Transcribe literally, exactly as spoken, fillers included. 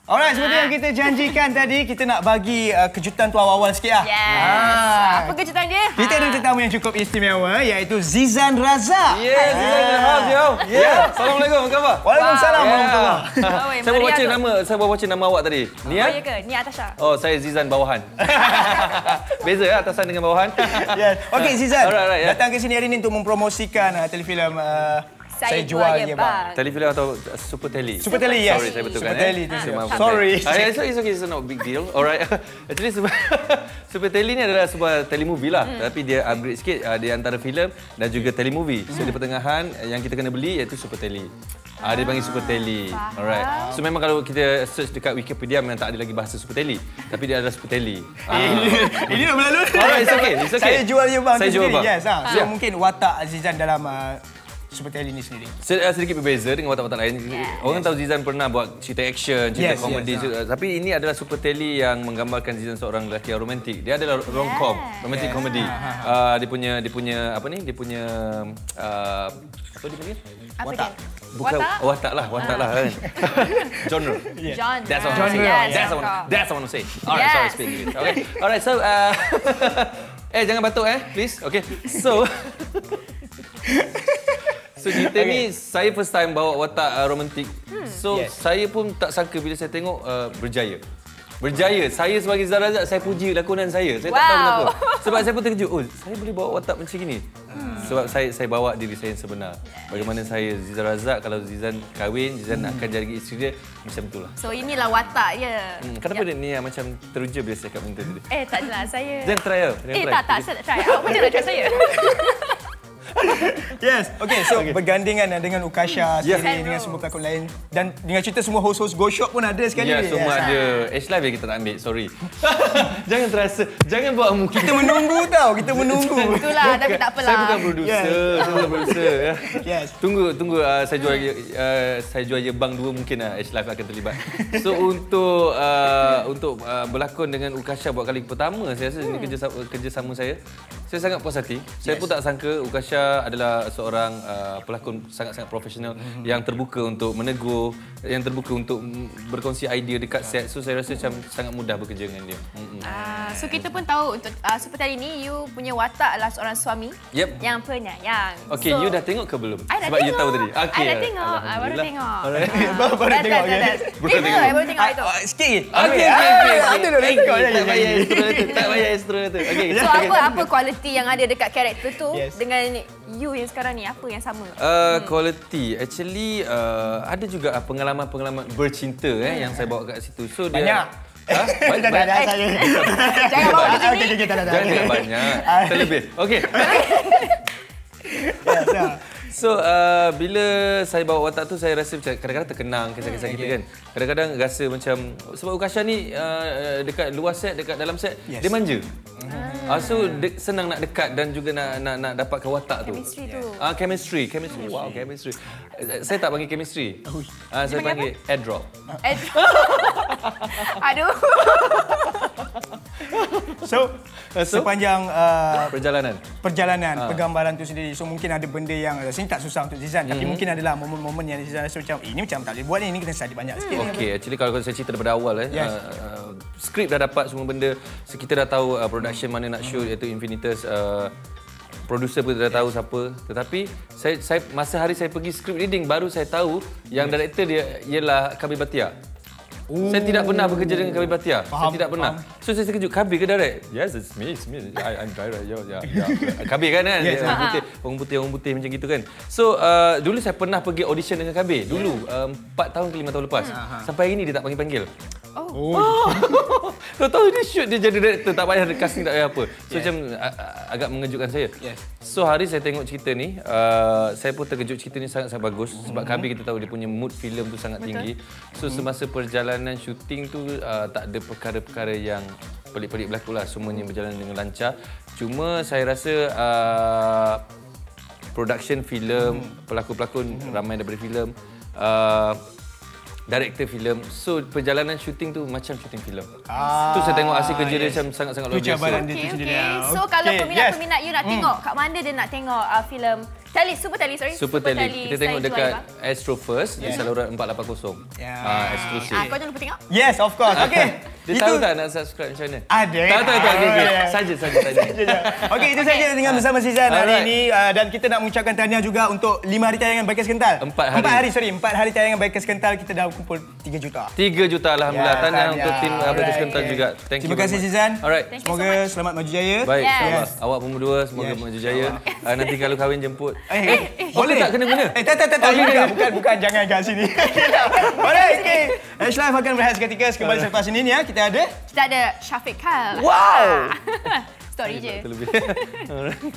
Alright, seperti yang kita janjikan tadi, kita nak bagi uh, kejutan tu awal-awal sikit lah. Yes. Ah. Apa kejutan dia? Kita ada tetamu yang cukup istimewa, iaitu Zizan Razak. Ya, yeah, Zizan in the house, yo. Ya. Assalamualaikum, apa khabar? Waalaikumsalam Wow. warahmatullahi. Oh, Saya baru baca nama, saya baru baca nama awak tadi. Nia? Oh, ya ke? Nia Atasha. Oh, saya Zizan bawahan. Beza ya atasan dengan bawahan. Yes. Okey, Zizan. Alright, alright, yeah. Datang ke sini hari ini untuk mempromosikan uh, telefilm uh, Saya Jual Ye Bang. Telefilm atau Super Tele? Super Tele, yes. Sorry, saya betulkan. Super Tele eh. tu. So, Ah, maafkan sorry. saya. Ah, it's okay, it's okay, it's not a big deal. Alright. Actually, Super, Super Tele ni adalah sebuah telemovie lah. Hmm. Tapi dia upgrade sikit uh, di antara filem dan juga telemovie. So, di pertengahan yang kita kena beli iaitu Super Tele. Ah, dia panggil Super Tele. Alright. So memang kalau kita search dekat Wikipedia memang tak ada lagi bahasa Super Tele. Tapi dia adalah Super Tele. Ah. Ini nak berlalu. Alright, it's okay. It's okay. Saya Jual Ye Bang. Saya Jual Ye Bang. Yes, ha. So Yeah. mungkin watak Zizan dalam uh, Super Tele ni sendiri. Sedikit berbeza dengan watak-watak lain. Yeah. Orang tahu Zizan pernah buat cerita action, cerita Yes, komedi. yes, Yes, tapi ini adalah Super Tele yang menggambarkan Zizan seorang lelaki yang romantik. Dia adalah rom-com, romantic Yes. comedy. Uh, dia punya dia punya apa ni? Dia punya uh, apa dia panggil? Apa Watak. dia? Bukan Watak? watak lah, watak lah kan. Genre. John. That's what I want to Genre, say. Yes, That's what of that's what I want to say. Alright, Yes. sorry speak English. Okay. Alright, so uh, eh jangan batuk eh, please. Okay. So So cerita okay. ni saya first time bawa watak uh, romantik. Hmm. So Yes. saya pun tak sangka bila saya tengok uh, berjaya. Berjaya. Saya sebagai Zizan Razak, saya puji lakonan saya. Saya wow. tak tahu kenapa. Sebab saya pun terkejut. Oh, saya boleh bawa watak macam ni. Hmm. Sebab saya saya bawa diri saya yang sebenar. Bagaimana saya Zizan Razak, kalau Zizan kahwin, Zizan hmm. akan jadi isteri dia, macam itulah. So inilah watak dia. Hmm. Kenapa dia ni macam teruja bila saya cakap benda tu? Eh tak adalah saya. Jangan try lah. Eh tak tak saya tak try. Awak macam nak try saya. Yes. Okay, so okay. bergandingan dengan Ukasha Yes. sendiri dengan semua pelakon lain dan dengan cerita semua host-host Go Shop pun ada sekali. Ya, semua yes. ada. H Live yang kita tak ambil, sorry. Jangan terasa, jangan buat muka. Kita menunggu tau, kita menunggu. Itulah, tapi tak apalah. Saya bukan producer, Yes. saya bukan producer. Ya. Yes. Tunggu, tunggu. Uh, saya jual, uh, saya jual Ye Bang dua mungkin uh, H Live akan terlibat. So untuk uh, untuk uh, berlakon dengan Ukasha buat kali pertama, saya rasa ini kerja kerjasama saya. Saya sangat puas hati. Saya Yes. pun tak sangka Ukasha adalah seorang uh, pelakon sangat-sangat profesional mm-hmm. yang terbuka untuk menegur, yang terbuka untuk berkongsi idea dekat set. So saya rasa macam sangat mudah bekerja dengan dia. Mm-hmm. Ah, so kita pun tahu untuk uh, seperti hari ni you punya watak adalah seorang suami Yep. yang penyayang. Okey, so, you dah tengok ke belum? I dah Sebab tengok. you tahu tadi. I dah tengok. I baru tengok. Alright. Baru baru Dah, tengok dah, je. dah, dah. Baru Eh, tengok. I baru tengok itu. Ah, sikit lagi. Okey, Ah, okey, okey. Itu dah dah tengok. Tak payah extra tu. Tak payah extra tu. Okey. So apa apa kualiti yang ada dekat karakter tu Yes. dengan you yang sekarang ni, apa yang sama? Uh, quality actually uh, ada juga uh, pengalaman-pengalaman bercinta eh yang saya bawa kat situ. So dia Banyak. Ha? Banyak. Tak ada saya. Jangan bawa ke sini. Okey okey tak ada. Jangan cakap banyak. Terlebih. Okey. Yes, ya. So uh, bila saya bawa watak tu saya rasa macam kadang-kadang terkenang kisah-kisah kita kan. Kadang-kadang rasa macam sebab Ukasha ni uh, dekat luar set, dekat dalam set Yes. dia manja. Ah, so de- senang nak dekat dan juga nak nak nak dapatkan watak tu. Chemistry tu. Ah, chemistry, chemistry. Wow, chemistry. Uh, Saya tak panggil chemistry. Ah, saya panggil airdrop. Eh, Aduh. So, So? sepanjang uh, Perjalanan. perjalanan Ha. pergambaran tu sendiri, so mungkin ada benda yang rasanya tak susah untuk Zizan, tapi Mhm. mungkin adalah momen-momen yang Zizan rasa macam eh, ini macam tak boleh buat ni, ini kena study banyak sikit. Okey, actually kalau saya cerita daripada awal eh, Yes. uh, uh, skrip dah dapat semua benda. So, kita dah tahu uh, production mana nak shoot iaitu Infinitus. Uh, producer pun dah tahu siapa. Tetapi saya, saya masa hari saya pergi script reading baru saya tahu yang director dia ialah Kabir Bhatia. Oh. Saya tidak pernah bekerja dengan Kabir Bhatia. Faham, Saya tidak pernah. faham. So saya terkejut, Kabir ke direct? Yes, it's me, it's me. I, I'm direct. Yo, ya, ya. Kabir kan kan? Yes. Dia orang putih, orang putih, orang putih macam gitu kan. So uh, dulu saya pernah pergi audition dengan Kabir. Dulu uh, empat tahun ke lima tahun lepas. Sampai hari ni dia tak panggil-panggil. Oh. Oh. Tahu-tahu dia shoot dia jadi director, tak payah casting, tak payah apa. So Yes. macam uh, agak mengejutkan saya. Yes. So hari saya tengok cerita ni, uh, saya pun terkejut, cerita ni sangat-sangat bagus. Sebab Kabir kita tahu dia punya mood filem tu sangat Betul. tinggi. So semasa perjalanan syuting tu uh, tak ada perkara-perkara yang pelik-pelik berlaku lah. Semuanya berjalan dengan lancar. Cuma saya rasa uh, production filem, pelakon-pelakon ramai daripada filem, uh, director filem. So perjalanan syuting tu macam syuting filem. Ah, Tu saya tengok hasil kerja dia macam sangat-sangat luar Tu cabaran biasa. dia tu Okay, sendiri. okay. Ah, So kalau okey, peminat-peminat you nak Hmm. tengok, kat mana dia nak tengok uh, filem Tele, Super Tele, sorry. Super Tele. Kita tengok Science dekat Live, Astro First di saluran empat lapan kosong. Ya. Ah, eksklusif. ah. Ah, kau jangan lupa tengok. Yes, of course. Okey. Dia tahu tak nak subscribe macam mana? Ada. Tak, tak, tak. Okay, okay. Ah, ya. Saja, saja tanya. Okey, itu saja dengan bersama Sizan hari Alright. ini uh, dan kita nak mengucapkan tahniah juga untuk lima hari tayangan Bikers Kental. Empat hari. Empat hari, sorry. Empat hari tayangan Bikers Kental kita dah kumpul tiga juta. tiga juta Alhamdulillah. Ya, Tahniah tahniah. untuk tim uh, Bikers Alright. Kental juga. Thank Terima you kasih very much. Sizan. Alright. Thank you so Semoga much. selamat maju jaya. Baik, Yes. insyaAllah. Awak pun berdua semoga Yes. maju jaya. Uh, nanti kalau kahwin jemput. Eh, eh, boleh tak kena guna? Eh, tak, tak, tak, tak. Bukan, bukan, bukan. Jangan kat sini. Alright, okey. Ash Live akan berehat seketika. Kembali selepas ini ni ya. Kita ada... Kita ada Syafiq Kyle. Wow! Story je. Terlebih.